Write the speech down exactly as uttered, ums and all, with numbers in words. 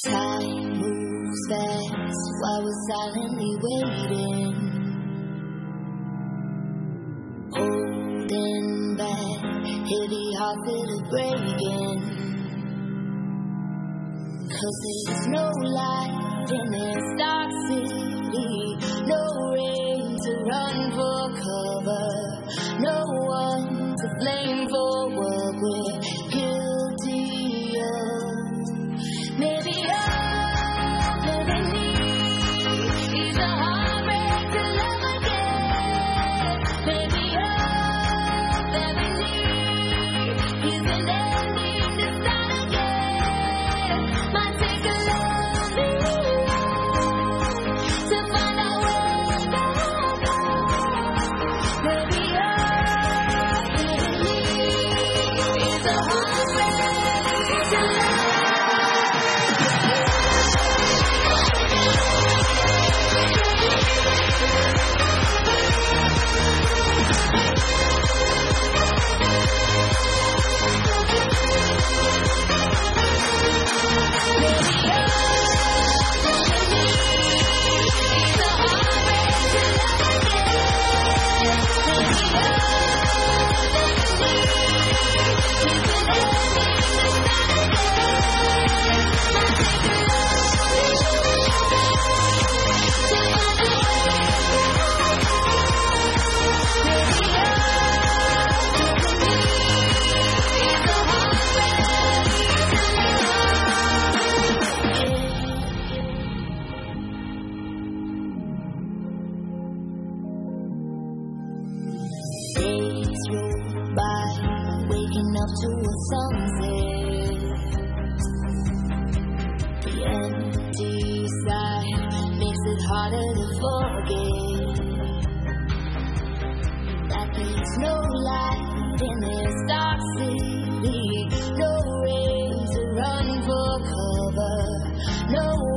Time moves fast while we're silently waiting, holding back, heavy heart feel it breaking. Cause there's no light in this dark city, no rain to run for cover, no one to blame for what we're guilty of. Maybe all that we need is a heartbreak to love again. Maybe all that we need is an ending to start again. Might take a lonely road to find out where we're going. Maybe all that we need is a heartbreak to love. To a sunset, the empty side makes it harder to forget that there's no light in this dark city, no rain to run for cover, no